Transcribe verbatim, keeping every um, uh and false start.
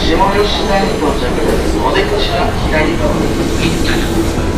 下吉田に到着です。お出口は左側です。